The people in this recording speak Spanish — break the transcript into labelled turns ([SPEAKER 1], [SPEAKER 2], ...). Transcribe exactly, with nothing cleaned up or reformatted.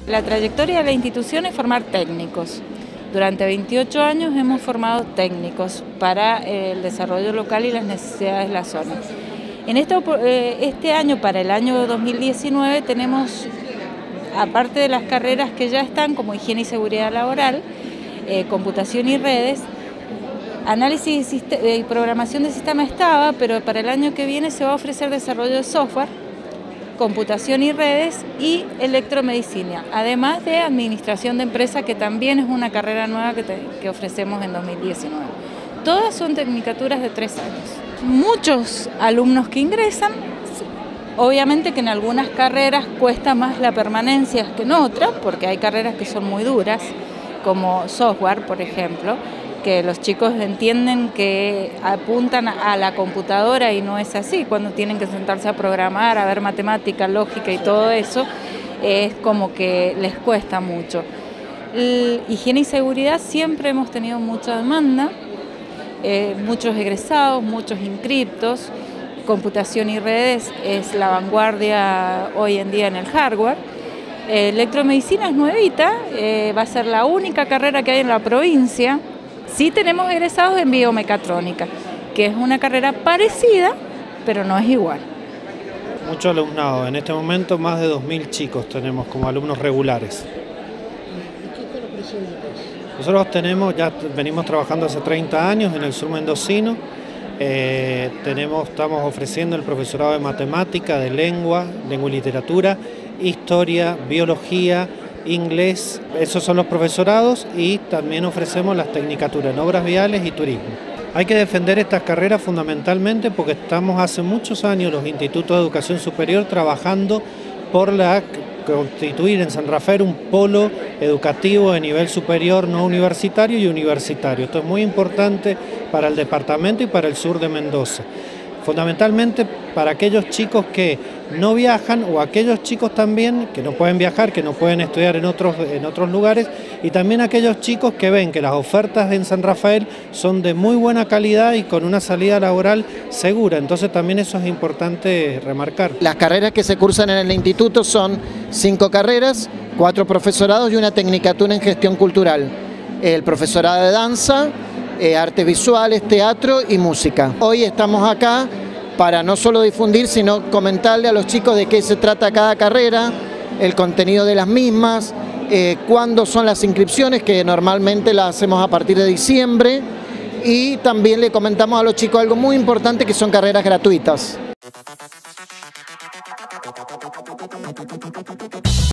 [SPEAKER 1] La trayectoria de la institución es formar técnicos. Durante veintiocho años hemos formado técnicos para el desarrollo local y las necesidades de la zona. En esto, este año, para el año dos mil diecinueve, tenemos, aparte de las carreras que ya están, como higiene y seguridad laboral, eh, computación y redes, análisis y programación de sistema estaba, pero para el año que viene se va a ofrecer desarrollo de software, computación y redes y electromedicina, además de administración de empresa, que también es una carrera nueva que, te, que ofrecemos en dos mil diecinueve. Todas son tecnicaturas de tres años. Muchos alumnos que ingresan, obviamente que en algunas carreras cuesta más la permanencia que en otras, porque hay carreras que son muy duras, como software, por ejemplo, que los chicos entienden que apuntan a la computadora y no es así. Cuando tienen que sentarse a programar, a ver matemática, lógica y todo eso, es como que les cuesta mucho. El higiene y seguridad siempre hemos tenido mucha demanda, eh, muchos egresados, muchos inscriptos. Computación y redes es la vanguardia hoy en día en el hardware. Eh, electromedicina es nuevita, eh, va a ser la única carrera que hay en la provincia. Sí tenemos egresados en biomecatrónica, que es una carrera parecida, pero no es igual.
[SPEAKER 2] Mucho alumnado, en este momento más de dos mil chicos tenemos como alumnos regulares.
[SPEAKER 3] ¿Y qué están ofreciendo?
[SPEAKER 2] Nosotros tenemos, ya venimos trabajando hace treinta años en el sur mendocino, eh, tenemos, estamos ofreciendo el profesorado de matemática, de lengua, lengua y literatura, historia, biología, inglés, esos son los profesorados, y también ofrecemos las tecnicaturas en obras viales y turismo. Hay que defender estas carreras fundamentalmente porque estamos hace muchos años los institutos de educación superior trabajando por la constituir en San Rafael un polo educativo de nivel superior no universitario y universitario. Esto es muy importante para el departamento y para el sur de Mendoza. Fundamentalmente para aquellos chicos que no viajan o aquellos chicos también que no pueden viajar, que no pueden estudiar en otros, en otros lugares, y también aquellos chicos que ven que las ofertas en San Rafael son de muy buena calidad y con una salida laboral segura. Entonces también eso es importante remarcar.
[SPEAKER 3] Las carreras que se cursan en el instituto son cinco carreras, cuatro profesorados y una tecnicatura en gestión cultural. El profesorado de danza, Eh, artes visuales, teatro y música. Hoy estamos acá para no solo difundir, sino comentarle a los chicos de qué se trata cada carrera, el contenido de las mismas, eh, cuándo son las inscripciones, que normalmente las hacemos a partir de diciembre, y también le comentamos a los chicos algo muy importante, que son carreras gratuitas.